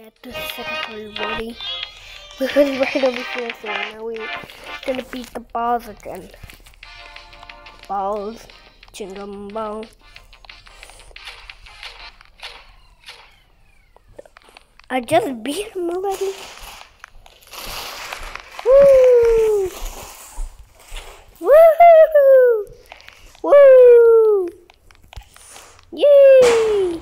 at the second already. Because right over here, so now we're gonna beat the balls again. Balls, jingle ball. I just beat him already. Woo! Woo! Woo! Yay!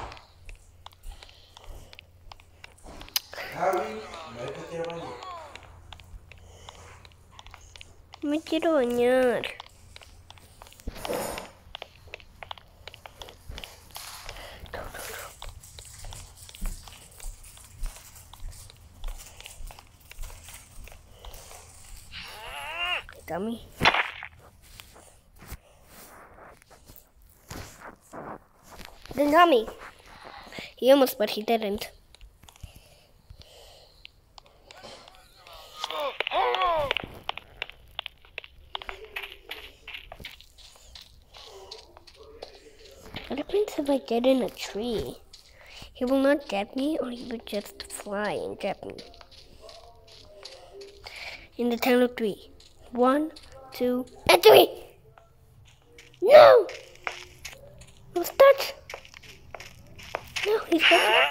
Me quiero bañar. Dummy. Then dummy. He almost, but he didn't. What happens if I get in a tree? He will not get me, or he will just fly and get me. In the count of 3. 1, 2, and 3! No! I was touched! No, he's got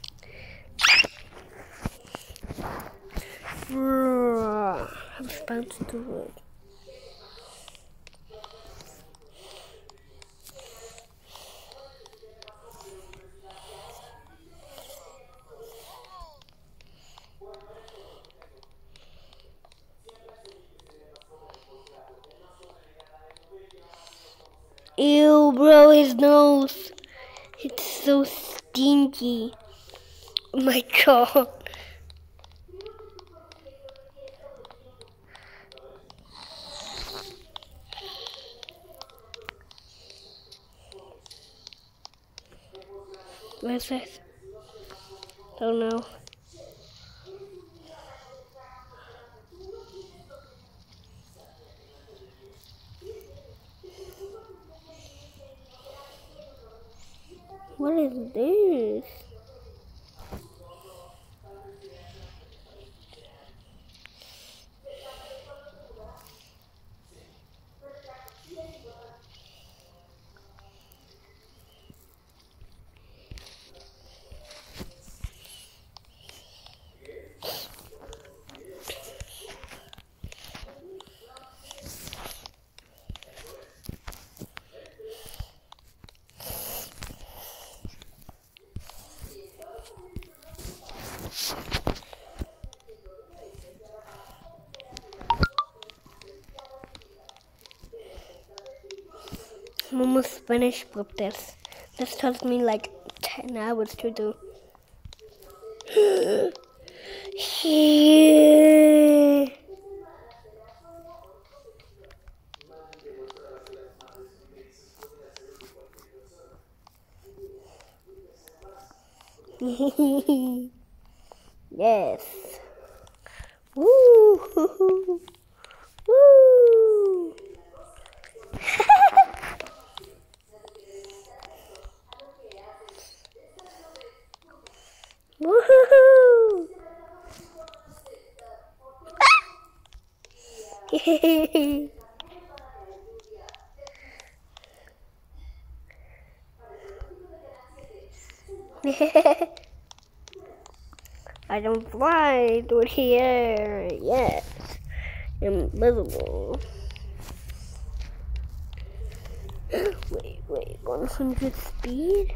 I was about to do it. Ew, bro, his nose. It's so stinky. Oh my god. Where's this? Don't know. What is this? I'm almost finished with this. This took me like 10 hours to do. Yes. Woo! Woo! Woohoo! I don't fly through the air. Yes. Invisible. Wait. 100 speed?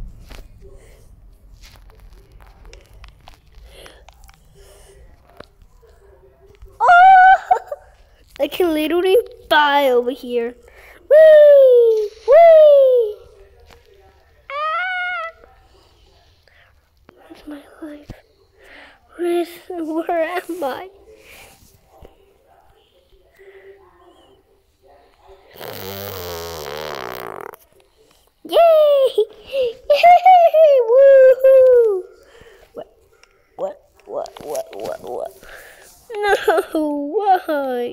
Oh! I can literally fly over here. Whee! Whee! Ah! Where's my life? Where am I? Yay! Yay! Woohoo! What? No, why?